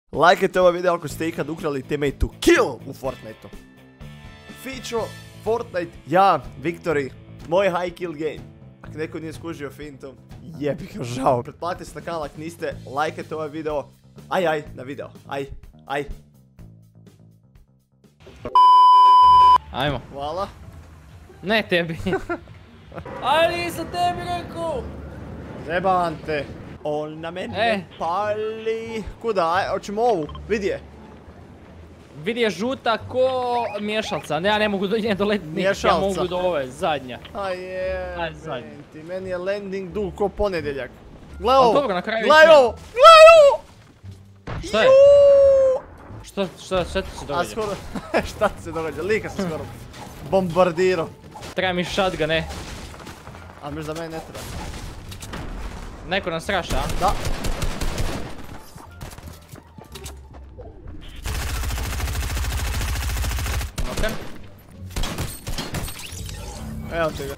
Lajkajte ovaj video ako ste ikad ukrali teammate to kill u Fortniteu. Fičo, Fortnite, ja, Victory, moj high kill game. Ako neko nije skužio fintu, jebi ga žao. Pretplatite se na kanal ako niste, lajkajte ovaj video. Aj, na video, aj. Ajmo. Hvala. Ne tebi. Ali nisam tebi rekao. Zebam te. On na mene pali. Kuda, aj, hoćemo ovu, vidi je. Vidi je žuta ko miješalca, ja ne mogu do nje doletiti nikak, ja mogu do ove, zadnja. Aj zadnja. Meni je landing dug ko ponedjeljak. Gle ovo, dobro, na kraju gle ovo. Šta je? Šta ti se događa? A skoro, šta ti se događa, lika sam skoro bombardirao. Treba mi shotgun, ne? A misliš da meni ne treba? Neko nas straša, a? Da. Nokan? Evo te ga.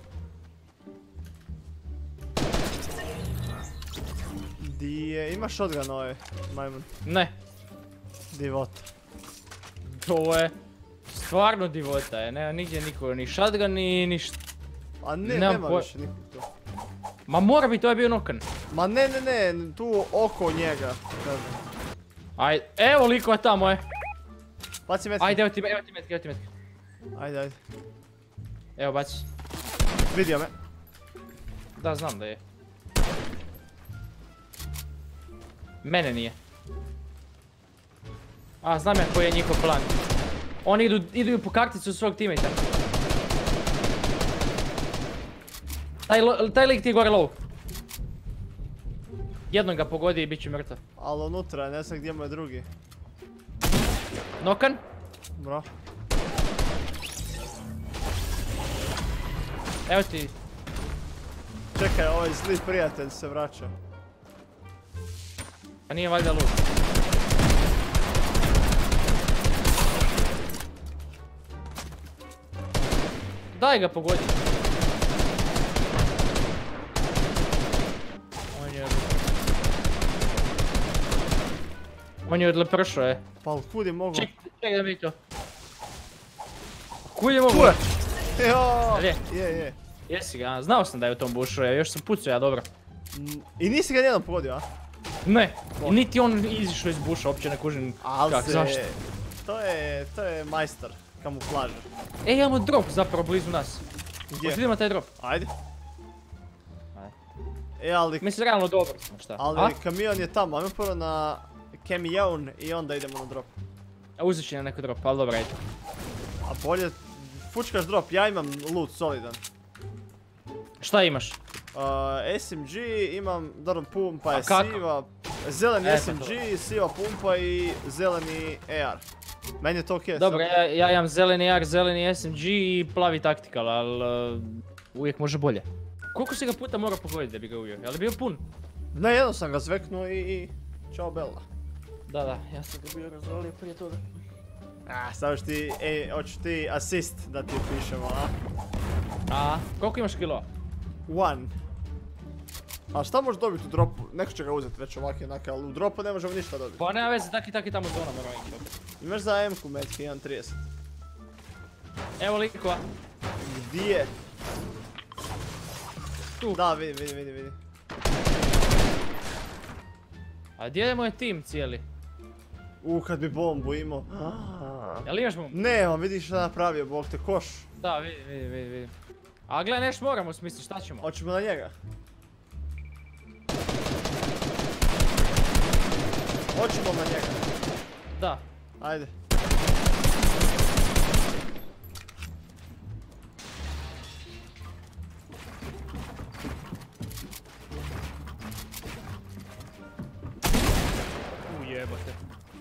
Di je, ima shotgun ovaj majmun? Ne. Divota. To je stvarno divota je, nema nigdje niko, ni shotgun ni ništa. A ne, nema više nikog tu. Ma mora bi, to je bio Nokan. Ma ne, tu oko njega. Ajde, evo likova tamo je. Baci metke. Ajde, evo ti metke. Ajde. Evo baci. Vidio me. Da, znam da je. Mene nije. A, znam ja koji je njihov plan. Oni idu po karticu svog teammatea. Taj lik ti je gore low. Jednom ga pogodi i bit će mrtav. Ali unutra, ne znam gdje mu je drugi. Nokan? Bro. Evo ti. Čekaj, ovaj zli prijatelj se vraća. A nije valjda loot. Daj ga pogodi. On je odlepršao je. Pa kud je mogo? Čekaj da mi to. Kud je mogo? Je. Jesi ga, znao sam da je u tom bušu, još sam pucao ja dobro. I nisi ga nijednom pogodio, a? Ne, niti on izišao iz buša, uopće ne kužim kak, zašto. To je majstor, kamuflaža. Ej, imamo drop zapravo blizu nas. Gdje? Idemo taj drop. Ajde. Ali... Mislim, realno dobro smo, šta? Ali kamion je tamo, ajmo prvo na kamion i onda idemo na drop. A uzet će na neko drop, ali dobro, ajde. A bolje, fučkaš drop, ja imam loot solidan. Šta imaš? SMG, imam, dobro pumpa je siva, zeleni SMG, siva pumpa i zeleni AR. Meni je to okej. Dobro, ja imam zeleni AR, zeleni SMG i plavi taktikal, ali uvijek može bolje. Koliko si ga puta morao pogoditi da bi ga uvio? Je li bio pun? Ne, jedno sam ga zveknuo i čao Bella. Da, ja sam ga bio razvalio prije toga. Sad hoćeš ti asist da ti pišemo, a? Koliko imaš kilova? 1. A šta možeš dobiti u dropu? Neko će ga uzeti već ovak jednak, ali u dropu ne možemo ništa dobiti. Pa nema veze, taki tamo zona moramo ići opet. Imaš za M-ku metke, imam 30. Evo likova. Gdje? Tu. Da, vidi. A gdje je moj tim cijeli? Kad bi bombu imao. Jel imaš bombu? Ne, vidiš šta napravio, bog te koš. Da, vidi. A gledaj, nešto moramo smisliti, šta ćemo? Hoćemo na njega. Hoćemo na njega. Da. Ajde. Ujebote.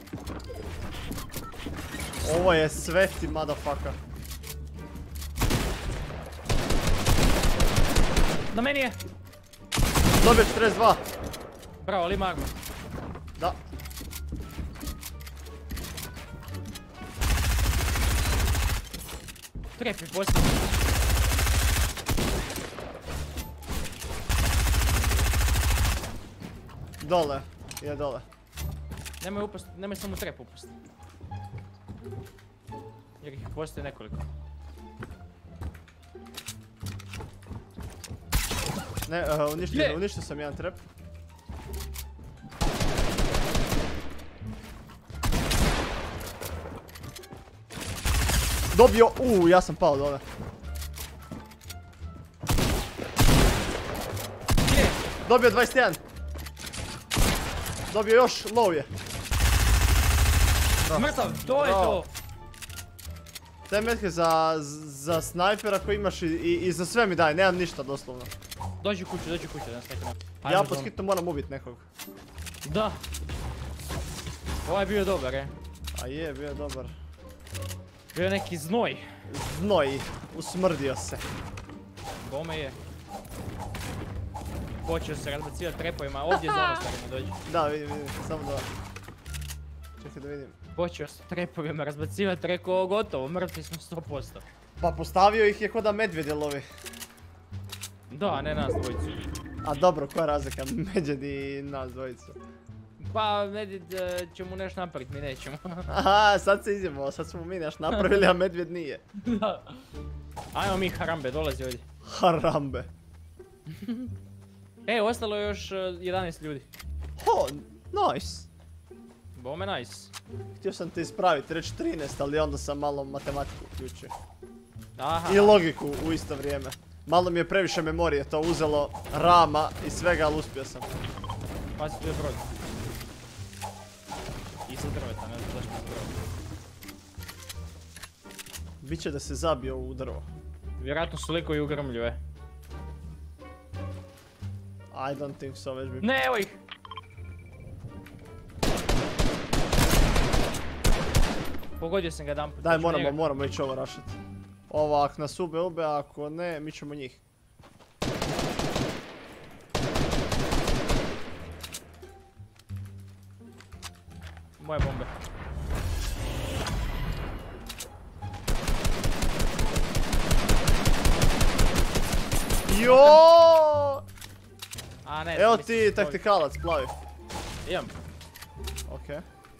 Ovo je sveti motherfucker. Na meni je. Dobio 42. Bravo, ali ima armor. Da. Trep je posljedno. Dole, je dole. Nemoj samo trep upust. Jer ih postoji nekoliko. Ne, uništio sam jedan trep. Dobio, ja sam pao dole. Dobio 21. Dobio još, low je. Mrtav, to je to! Te metke za snajpera koji imaš i za sve mi daj, nemam ništa doslovno. Dođi u kuću, da nas nekako. Ja pod hitno moram ubit nekog. Da. Ovaj je bio dobar, A je, bio je dobar. Bio je neki znoj. Znoj, usmrdio se. Bome je. Počeo se razbacivati trepovima, ovdje je zona starima, dođi. Da, vidim, samo da... Čekaj da vidim. Počeo se trepovima razbacivati, rekao gotovo, mrtvi smo 100%. Pa postavio ih je ko da medvjede lovi. Da, ne nas dvojicu. A dobro, koja je razlika medvjed i nas dvojicu? Pa, medvjed će mu nešto napraviti, mi nećemo. Aha, sad se izjebao, sad smo mi nešto napravili, a medvjed nije. Da. Ajmo mi Harambe, dolazi ovdje. Harambe. Ostalo je još 11 ljudi. Ho, nice. Bome nice. Htio sam te ispraviti, reći 13, ali onda sam malo matematiku uključio. Aha. I logiku u isto vrijeme. Malo mi je previše memorije to uzelo, rama i svega, ali uspio sam. Pazi, tu je brod. Iza drveta, ne znam zašto je brod. Biće da se zabio u drvo. Vjerojatno su likovi u grmlju, I don't think so, već bi... Ne, evo ih! Pogodio sam ga jedan put. Daj, moramo ići ovo rašiti. Ovo, ako nas ube, ako ne, mi ćemo njih. Moje bombe. Joooo! A ne, Evo ti taktikalac, plavi. Imam. Okej.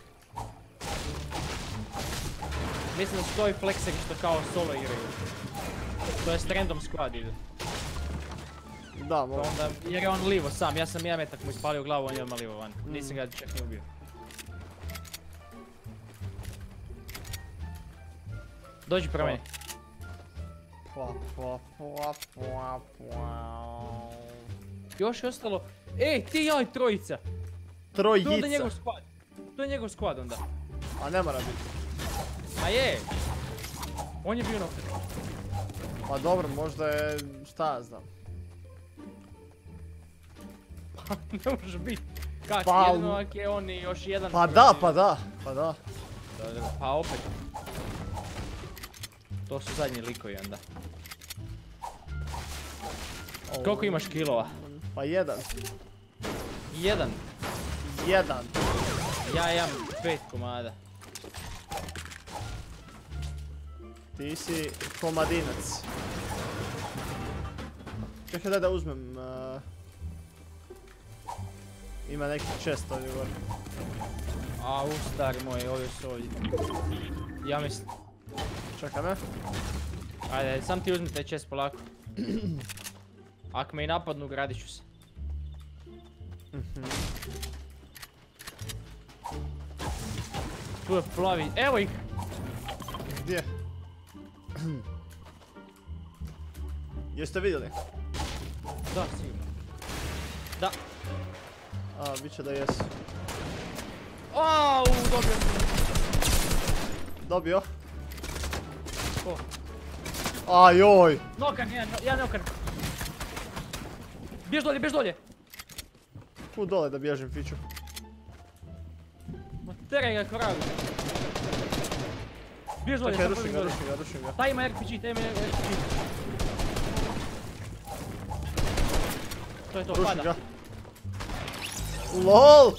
Mislim da su to i flexeri što kao solo igraju. To jest random squad ide. Da, mogu. Jer je on livo sam, ja sam jedan metak mu ispalio glavu, on je odmah livo van. Nisam ga čak ni ubio. Dođi prema meni. Još je ostalo... ti i ja i trojica! Trojica. To je onda njegov squad. To je njegov squad onda. A ne mora biti. A je! On je bio nokter. Pa dobro, možda je... šta ja znam. Ne može biti. Kak, Pa, jedino ako je on i još jedan... Pa da. Pa opet. To su zadnji likovi onda. Koliko imaš kilova? Pa jedan. Jedan. Ja imam 5 komada. Ti si komadinac. Čekaj da uzmem... Ima neki chest ovdje gore. A stari moj, ovdje su ovdje. Ja mislim. Čekaj me. Ajde, sam ti uzmi taj chest polako. Ako me i napadnu, gradit ću se. Tu je plavi, evo ih! Gdje? Jeste vidjeli? Da, sigurno. Da. A, bit će da jesu. Au, dobio sam. Dobio? Ko? Ajoj! Nokan, jedan nokan. Bjež dolje! Kud dole da bježim, Fiću? Ma teraj ga koragu. Bjež dolje, Čekaj, sam rušim ga. Taj ima RPG. To je to, Rušim pada. ga. LOL!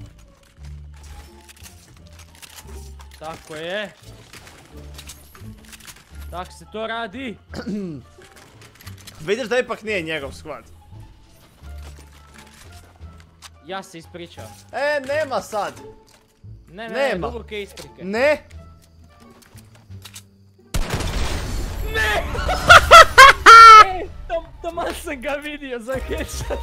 Tako je. Tako se to radi. Vidiš da ipak nije njegov squad. Ja se ispričao. Nema sad! Ne, Nema. duboke isprike. Ne! Taman sam ga vidio za headshot.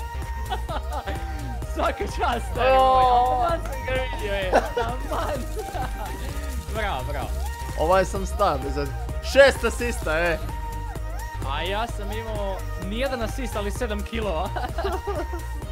Svaka čast, stari moj. Taman sam ga vidio, taman. Bravo. Ovaj sam star, za 6 asista, A ja sam imao nijedan asist, ali 7 kilova.